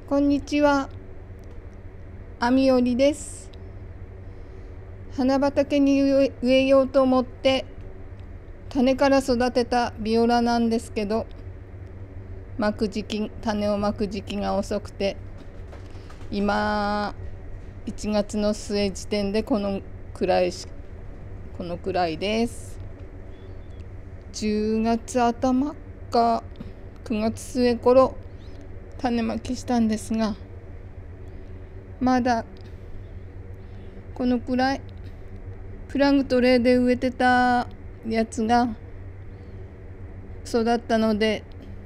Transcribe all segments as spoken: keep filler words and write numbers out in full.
こんにちは、あみおりです。花畑に植えようと思って種から育てたビオラなんですけど、まく時期種をまく時期が遅くて、今いちがつの末時点でこのくらいしこのくらいです。じゅうがつあたまかくがつ末頃種まきしたんですが、まだこのくらいプラグトレーで植えてたやつが育ったので、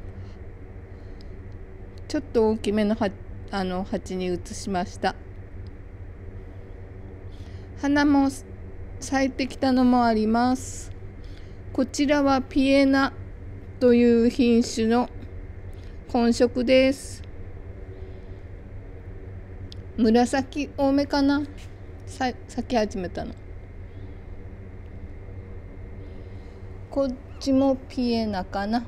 ちょっと大きめのあの鉢に移しました。花も咲いてきたのもあります。こちらはピエナという品種の混色です。紫多めかな、咲き始めたの。こっちもピエナかな。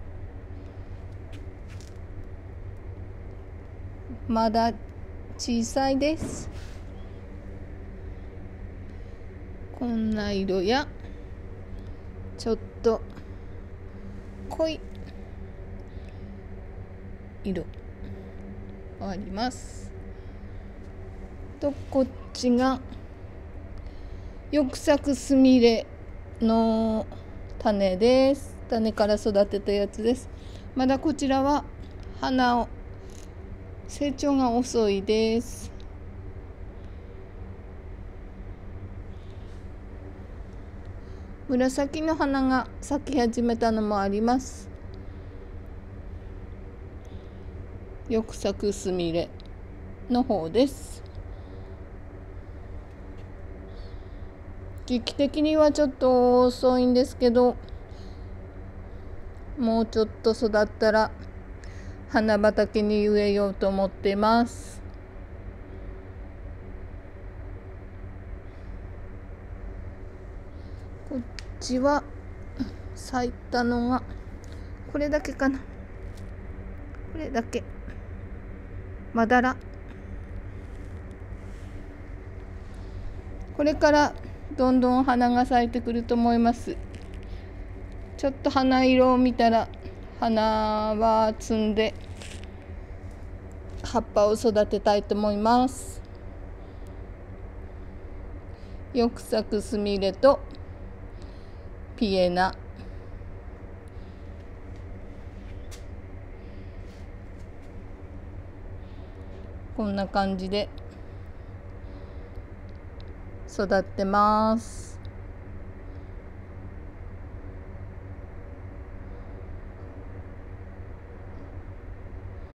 まだ小さいです。こんな色やちょっと濃い色あります。とこっちがよく咲くスミレの種です。種から育てたやつです。まだこちらは花を成長が遅いです。紫の花が咲き始めたのもあります。よく咲くスミレの方です。時期的にはちょっと遅いんですけど、もうちょっと育ったら花畑に植えようと思っています。こっちは咲いたのがこれだけかな。これだけまだら。これからどんどん花が咲いてくると思います。ちょっと花色を見たら花は摘んで葉っぱを育てたいと思います。よく咲くスミレとピエナ、こんな感じで育ってます。